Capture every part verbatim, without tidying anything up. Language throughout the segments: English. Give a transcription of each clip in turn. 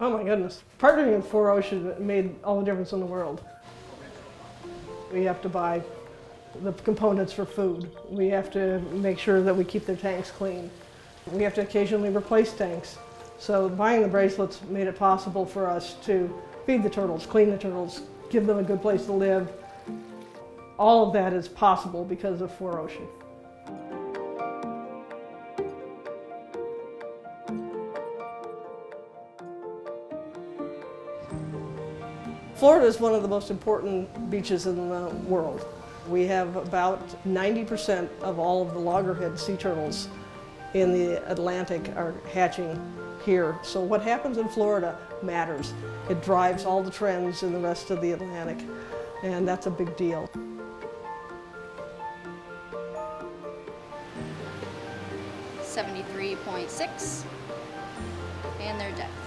Oh my goodness. Partnering with four ocean made all the difference in the world. We have to buy the components for food. We have to make sure that we keep their tanks clean. We have to occasionally replace tanks. So buying the bracelets made it possible for us to feed the turtles, clean the turtles, give them a good place to live. All of that is possible because of four ocean. Florida is one of the most important beaches in the world. We have about ninety percent of all of the loggerhead sea turtles in the Atlantic are hatching here. So what happens in Florida matters. It drives all the trends in the rest of the Atlantic, and that's a big deal. seventy-three point six, and their depth,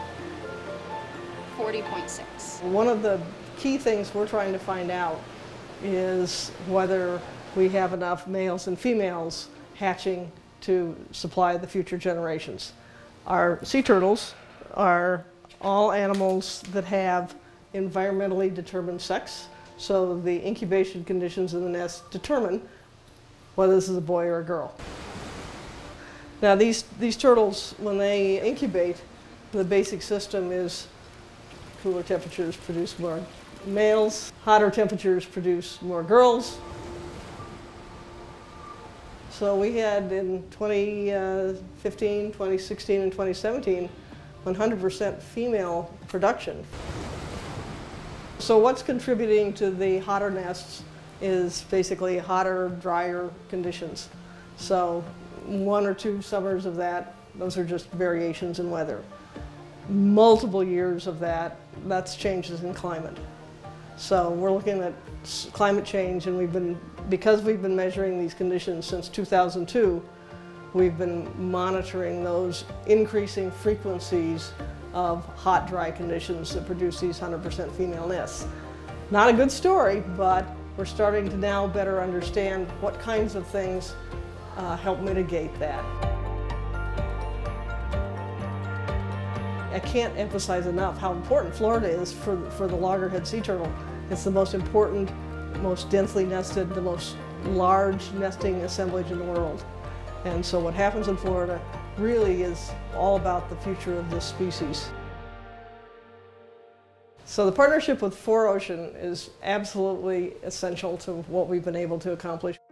forty point six. One of the key things we're trying to find out is whether we have enough males and females hatching to supply the future generations. Our sea turtles are all animals that have environmentally determined sex, so the incubation conditions in the nest determine whether this is a boy or a girl. Now these, these turtles, when they incubate, the basic system is cooler temperatures produce more males, hotter temperatures produce more girls. So we had in twenty fifteen, twenty sixteen, and twenty seventeen, one hundred percent female production. So what's contributing to the hotter nests is basically hotter, drier conditions. So one or two summers of that, those are just variations in weather. Multiple years of that, that's changes in climate. So we're looking at climate change, and we've been, because we've been measuring these conditions since two thousand two, we've been monitoring those increasing frequencies of hot, dry conditions that produce these one hundred percent female nests. Not a good story, but we're starting to now better understand what kinds of things uh, help mitigate that. I can't emphasize enough how important Florida is for, for the loggerhead sea turtle. It's the most important, most densely nested, the most large nesting assemblage in the world. And so what happens in Florida really is all about the future of this species. So the partnership with four ocean is absolutely essential to what we've been able to accomplish.